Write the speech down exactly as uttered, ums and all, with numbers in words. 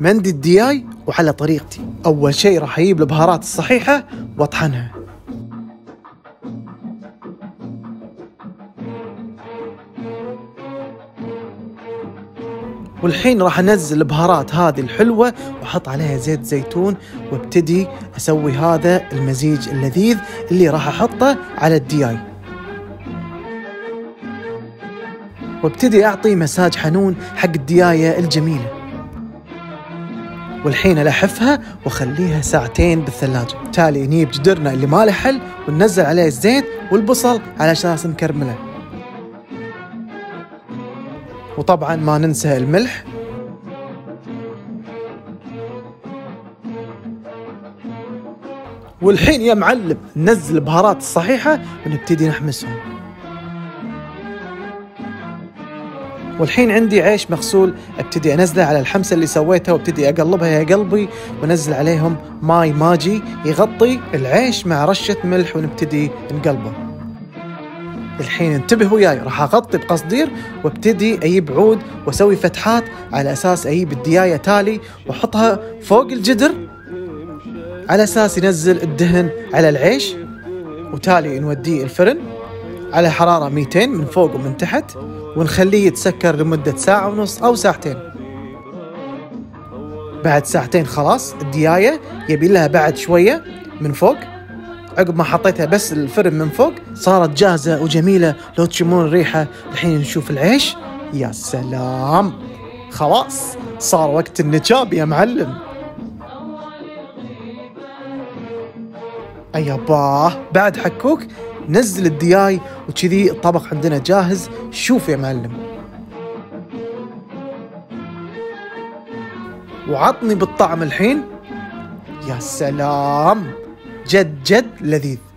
مندي الدياي وعلى طريقتي. أول شيء راح أجيب البهارات الصحيحة وأطحنها، والحين راح أنزل البهارات هذه الحلوة وأحط عليها زيت زيتون، وابتدي أسوي هذا المزيج اللذيذ اللي راح أحطه على الدياي، وابتدي أعطي مساج حنون حق الدياية الجميلة. والحين ألحفها وأخليها ساعتين بالثلاجة. تالي نجيب جدرنا اللي ما له حل وننزل عليه الزيت والبصل على أساس نكرمله، وطبعا ما ننسى الملح. والحين يا معلم ننزل البهارات الصحيحة ونبتدي نحمسهم. والحين عندي عيش مغسول، ابتدي انزله على الحمسة اللي سويتها وابتدي اقلبها يا قلبي، ونزل عليهم ماي ماجي يغطي العيش مع رشة ملح ونبتدي نقلبه. الحين انتبه وياي، راح اغطي بقصدير وابتدي اجيب عود واسوي فتحات على اساس اجيب الدياية تالي واحطها فوق الجدر على اساس ينزل الدهن على العيش، وتالي نوديه الفرن على حرارة مئتين من فوق ومن تحت، ونخليه يتسكر لمدة ساعة ونص أو ساعتين. بعد ساعتين خلاص الدياية يبي لها بعد شوية من فوق، عقب ما حطيتها بس الفرن من فوق صارت جاهزة وجميلة. لو تشمون الريحة. الحين نشوف العيش، يا سلام، خلاص صار وقت النجاب يا معلم. أياباه بعد حكوك نزل الدياي وكذي الطبق عندنا جاهز. شوف يا معلم، وعطني بالطعم الحين، يا سلام، جد جد لذيذ.